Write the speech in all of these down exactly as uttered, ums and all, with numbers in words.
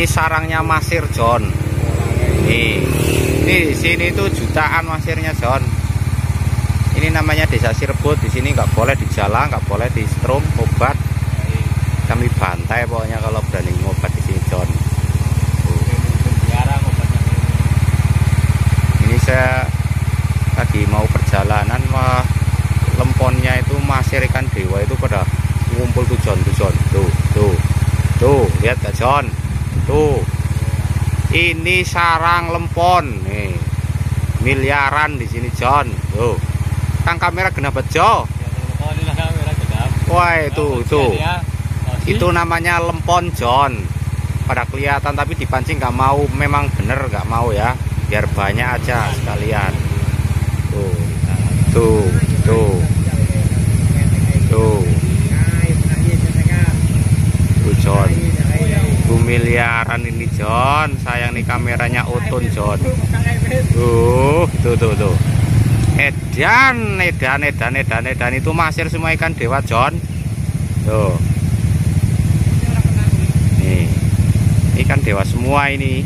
Ini sarangnya Masir John. Nih, nih sini tuh jutaan masirnya John. Ini namanya Desa Sirebut. Di sini nggak boleh dijala, nggak boleh di strum obat. Kami bantai pokoknya kalau berani ngobat di sini John. Ini saya lagi mau perjalanan, wah lemponnya itu masir ikan dewa itu pada ngumpul tuh John, tuh John, tuh, tuh, tuh, lihat gak John, tuh, ini sarang lempon, nih, miliaran di sini John, tuh, kang kamera kenapa Jo? Wah itu, tuh, itu namanya lempon John, pada kelihatan tapi dipancing nggak mau, memang bener nggak mau ya, biar banyak aja sekalian, tuh, tuh, tuh. Tuh, tuh John, tuh miliaran ini John, sayang nih kameranya Otun John. Tuh, tuh, tuh, tuh. Edan, edan, edan, edan, edan itu masir semua ikan dewa John. Tuh, nih, ikan dewa semua ini.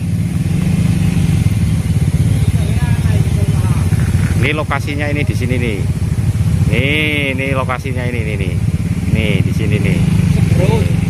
Ini lokasinya ini di sini nih. Nih, ini lokasinya ini nih, nih, nih di sini nih.